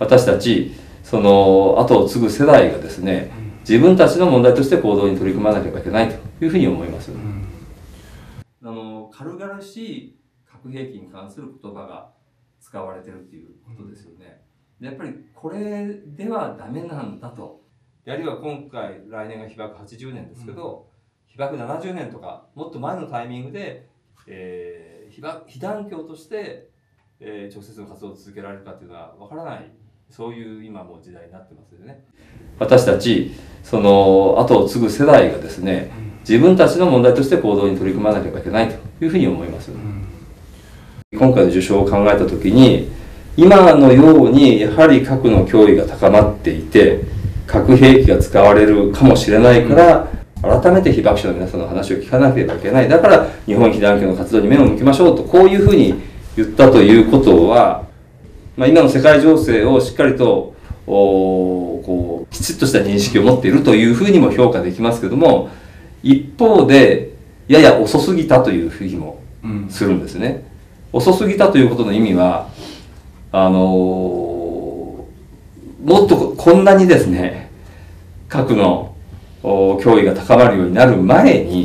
私たちその後を継ぐ世代がですね、自分たちの問題として行動に取り組まなければいけないというふうに思います。軽々しい核兵器に関する言葉が使われているということですよね。でやっぱりこれではダメなんだと。あるいは今回来年が被爆80年ですけど、被爆70年とかもっと前のタイミングで、被団協として、直接の活動を続けられるかというのは分からない、そういう今もう時代になってますよね。私たちその後を継ぐ世代がですね、自分たちの問題として行動に取り組まなければいけないというふうに思います。今回の受賞を考えた時に、今のようにやはり核の脅威が高まっていて、核兵器が使われるかもしれないから、改めて被爆者の皆さんの話を聞かなければいけない。だから日本被団協の活動に目を向きましょうと、こういうふうに言ったということは、今の世界情勢をしっかりときちっとした認識を持っているというふうにも評価できますけども、一方でやや遅すぎたというふうにもするんですね。遅すぎたということの意味は、もっとこんなにですね、核の脅威が高まるようになる前に、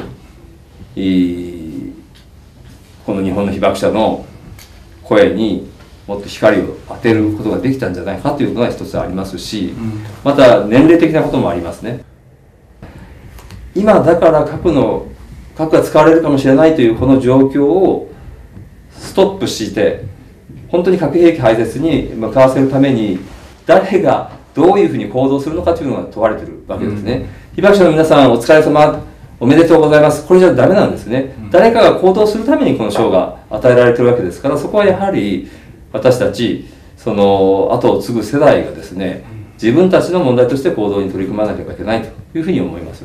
この日本の被爆者の声にもっと光を当てることができたんじゃないかというのが一つありますし、また年齢的なこともありますね。今だから核が使われるかもしれないというこの状況をストップして本当に核兵器廃絶に向かわせるために誰がどういうふうに行動するのかというのが問われているわけですね。被爆者の皆さんお疲れ様、おめでとうございます。これじゃダメなんですね。誰かが行動するためにこの賞が与えられているわけですから、そこはやはり私たちその後を継ぐ世代がですね、自分たちの問題として行動に取り組まなければいけないというふうに思います。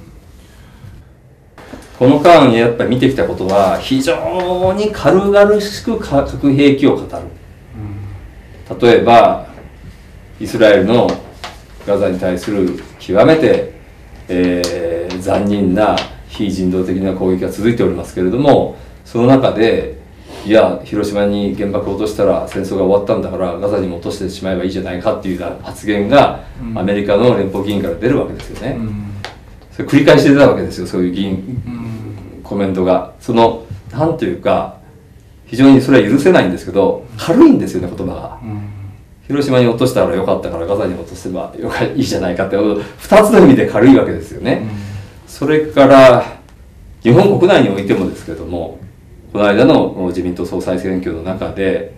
この間やっぱり見てきたことは、非常に軽々しく核兵器を語る。例えばイスラエルのガザに対する極めて、残忍な非人道的な攻撃が続いておりますけれども、その中でいや広島に原爆を落としたら戦争が終わったんだからガザにも落としてしまえばいいじゃないかっていう発言がアメリカの連邦議員から出るわけですよね。それ繰り返し出たわけですよ、そういう議員コメントが。なんていうか非常にそれは許せないんですけど、軽いんですよね、言葉が。広島に落としたらよかったからガザに落とせばいいじゃないかって2つの意味で軽いわけですよね。それから日本国内においてもですけれども、この間の自民党総裁選挙の中で、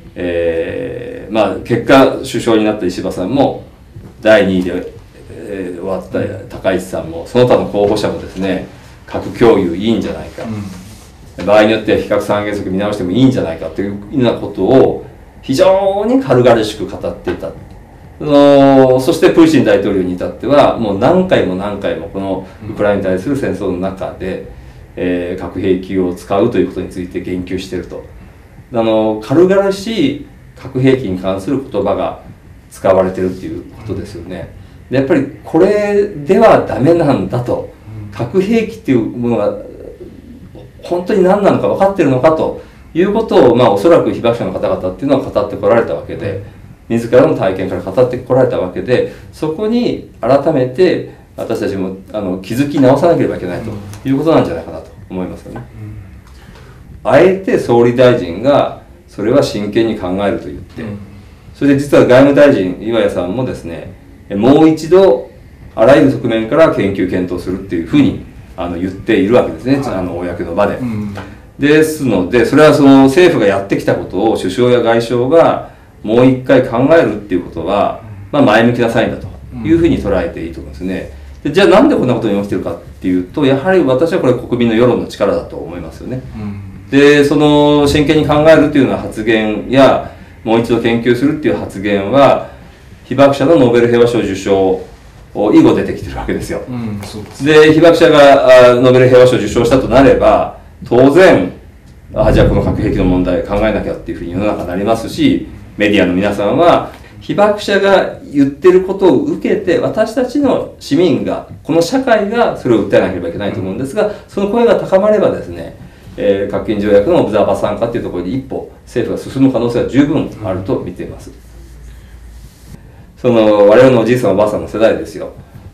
結果首相になった石破さんも第2位で、終わった高市さんもその他の候補者もですね、核共有いいんじゃないか、場合によっては非核三原則見直してもいいんじゃないかというようなことを非常に軽々しく語っていた。そしてプーチン大統領に至ってはもう何回も何回もこのウクライナに対する戦争の中で、核兵器を使うということについて言及していると。軽々しい核兵器に関する言葉が使われているということですよね。でやっぱりこれではダメなんだと。核兵器っていうものが本当に何なのか分かっているのかということを、おそらく被爆者の方々っていうのは語ってこられたわけで、自らの体験から語ってこられたわけで、そこに改めて私たちも気づき直さなければいけないということなんじゃないかなと思いますよね。あえて総理大臣がそれは真剣に考えると言って、それで実は外務大臣岩屋さんもですね、もう一度あらゆる側面から研究検討するっていうふうに言っているわけですね、公の場で。ですので、それはその政府がやってきたことを首相や外相がもう一回考えるっていうことは、前向きなサインだというふうに捉えていいと思うんですね。でじゃあなんでこんなことに起きてるかっていうと、やはり私はこれ国民の世論の力だと思いますよね。でその真剣に考えるっていうような発言やもう一度研究するっていう発言は被爆者のノーベル平和賞受賞以後出てきてるわけですよ。で被爆者がノーベル平和賞受賞したとなれば当然じゃあこの核兵器の問題考えなきゃっていうふうに世の中になりますし、メディアの皆さんは被爆者が言ってることを受けて私たちの市民がこの社会がそれを訴えなければいけないと思うんですが、その声が高まればですね、核禁条約のオブザーバー参加っていうところで一歩政府が進む可能性は十分あると見ています。 我々のおじいさんおばあさんの世代ですよ、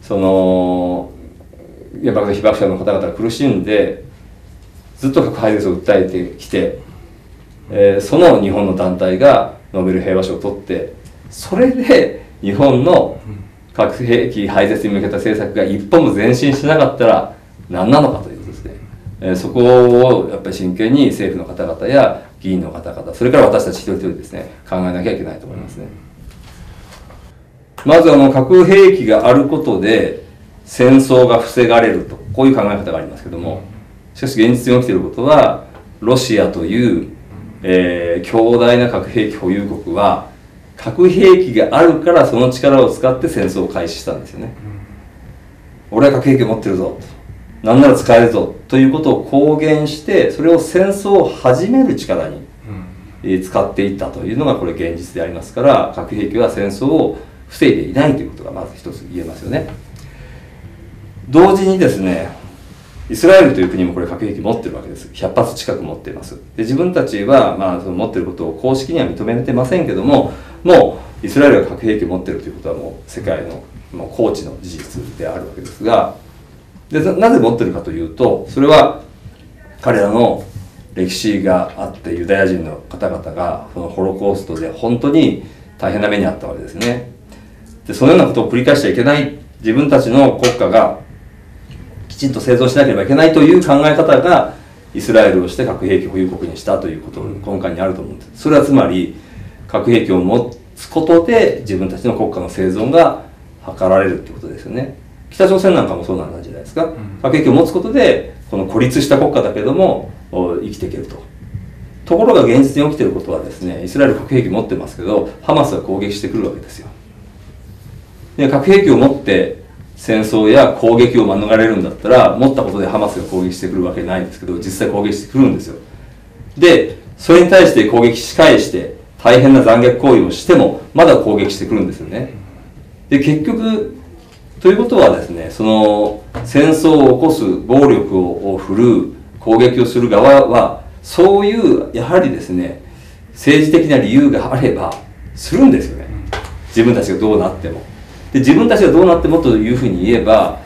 原爆の被爆者の方々が苦しんでずっと核廃絶を訴えてきて、その日本の団体がノーベル平和賞を取って、それで日本の核兵器廃絶に向けた政策が一歩も前進しなかったら何なのかということですね。そこをやっぱり真剣に政府の方々や議員の方々、それから私たち一人一人ですね、考えなきゃいけないと思いますね。まず核兵器があることで戦争が防がれると、こういう考え方がありますけども、しかし現実に起きていることは、ロシアという、強大な核兵器保有国は核兵器があるからその力を使って戦争を開始したんですよね。俺は核兵器を持ってるぞと、なんなら使えるぞということを公言して、それを戦争を始める力に使っていったというのがこれ現実でありますから、核兵器は戦争を防いでいないということがまず一つ言えますよね。同時にですね、イスラエルという国もこれ核兵器持ってるわけです。100発近く持っています。で、自分たちは、その持っていることを公式には認めてませんけども、もうイスラエルが核兵器を持っているということはもう世界のもう公知の事実であるわけですが、でなぜ持っているかというと、それは彼らの歴史があって、ユダヤ人の方々がそのホロコーストで本当に大変な目に遭ったわけですね。で、そのようなことを繰り返しちゃいけない、自分たちの国家がきちんと製造しなければいけないという考え方がイスラエルをして核兵器保有国にしたということの根幹にあると思うんです。それはつまり核兵器を持つことで自分たちの国家の生存が図られるということですよね。北朝鮮なんかもそうなんじゃないですか。核兵器を持つことでこの孤立した国家だけども生きていけると。ところが現実に起きていることはですね、イスラエル核兵器持ってますけど、ハマスが攻撃してくるわけですよ。で、核兵器を持って戦争や攻撃を免れるんだったら、持ったことでハマスが攻撃してくるわけないんですけど、実際攻撃してくるんですよ。で、それに対して攻撃し返して大変な残虐行為をしてもまだ攻撃してくるんですよね。で、結局ということはですね、その戦争を起こす、暴力を振るう、攻撃をする側はそういうやはりですね、政治的な理由があればするんですよね。自分たちがどうなっても。で、自分たちがどうなってもというふうに言えば、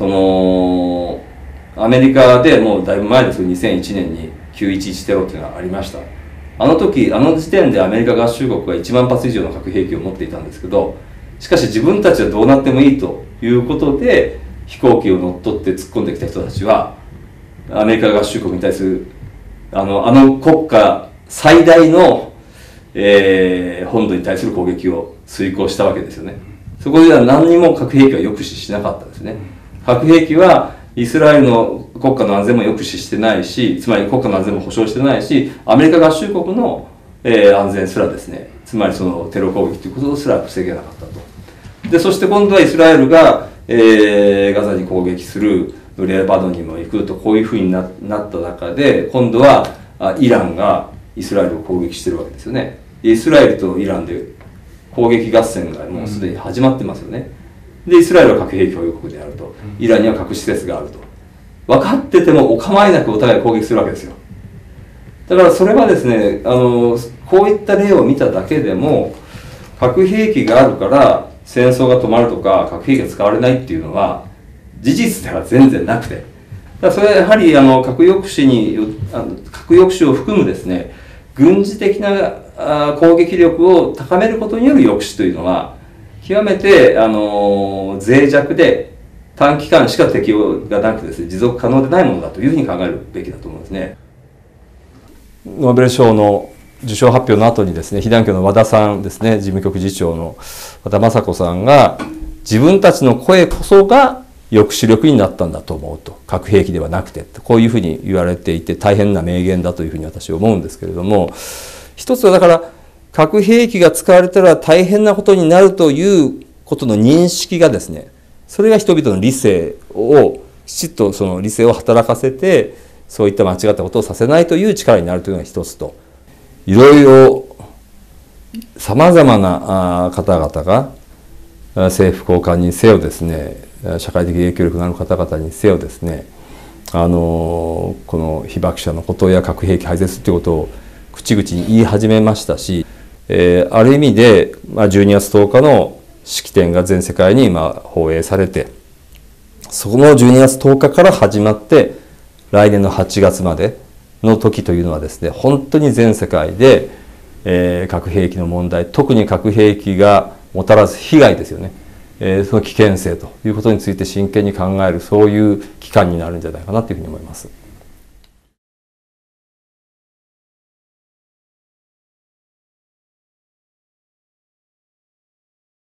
アメリカでもうだいぶ前ですけど、2001年に911テロっていうのがありました。あの時、あの時点でアメリカ合衆国は1万発以上の核兵器を持っていたんですけど、しかし自分たちはどうなってもいいということで、飛行機を乗っ取って突っ込んできた人たちは、アメリカ合衆国に対する、あの国家最大の、本土に対する攻撃を遂行したわけですよね。そこでは何にも核兵器は抑止しなかったですね。核兵器はイスラエルの国家の安全も抑止してないし、つまり国家の安全も保障してないし、アメリカ合衆国の、安全すらですね、つまりそのテロ攻撃ということすら防げなかったと。で、そして今度はイスラエルが、ガザに攻撃する、レバノンにも行くと、こういうふうになった中で、今度はイランがイスラエルを攻撃してるわけですよね。イスラエルとイランで攻撃合戦がもうすでに始まってますよね。で、イスラエルは核兵器保有国であると、イランには核施設があると、分かっててもお構いなくお互い攻撃するわけですよ。だからそれはですね、こういった例を見ただけでも、核兵器があるから戦争が止まるとか核兵器が使われないっていうのは事実では全然なくて、だからそれはやはり核抑止を含むですね、軍事的な攻撃力を高めることによる抑止というのは極めて脆弱で短期間しか適用がなくてですね、持続可能でないものだというふうに考えるべきだと思うんですね。ノーベル賞の受賞発表の後にですね、被団協の和田さんですね、事務局次長の和田雅子さんが、自分たちの声こそが抑止力になったんだと思うと、核兵器ではなくて、こういうふうに言われていて大変な名言だというふうに私は思うんですけれども、一つはだから核兵器が使われたら大変なことになるということの認識がですね、それが人々の理性をきちっとその理性を働かせて、そういった間違ったことをさせないという力になるというのが一つと、いろいろさまざまな方々が政府高官にせよですね、社会的影響力のある方々にせよですね、この被爆者のことや核兵器廃絶ということを口々に言い始めましたし、ある意味で、12月10日の式典が全世界に放映されて、その12月10日から始まって来年の8月までの時というのはですね、本当に全世界で、核兵器の問題、特に核兵器がもたらす被害ですよね、その危険性ということについて真剣に考える、そういう期間になるんじゃないかなというふうに思います。